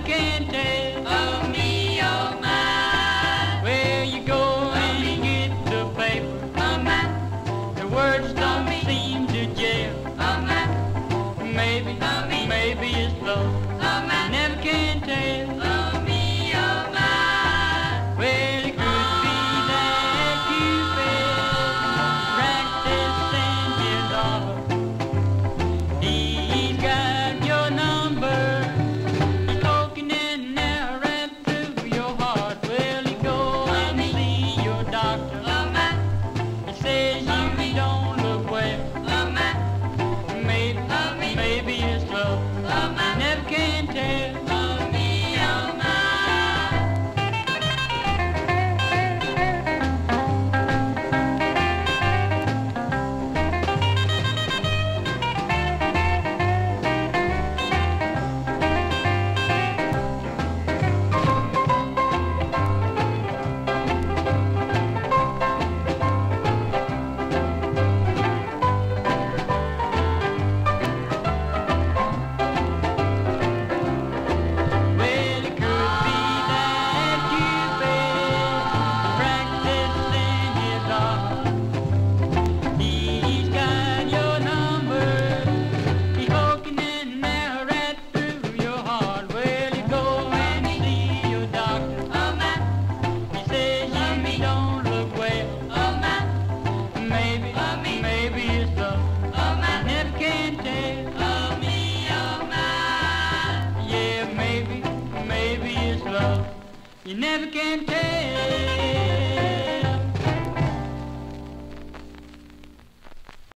can tell. Oh me, oh my. Where you go and you get the paper. Oh my. The words don't seem to gel. Oh my. Maybe, Oh me. maybe it's love. Oh my. Never can tell. Oh me, oh my. Well, it could be that Cupid practicing his art. He's got your number. He's poking in there right through your heart. Well, you go and see your doctor. Oh my. He says you don't look well. Oh my. Maybe, Oh me. maybe it's love. Oh my. Never can tell. Oh me, oh my. Well, it could be that Cupid practicing his art. He's got your number. He's poking in there right through your heart. Well, you go and see your doctor. Oh my. He says you don't look well. Oh my. Maybe, maybe it's love. Oh my. Never can tell. Oh me, oh my. Yeah, maybe it's love. You never can tell.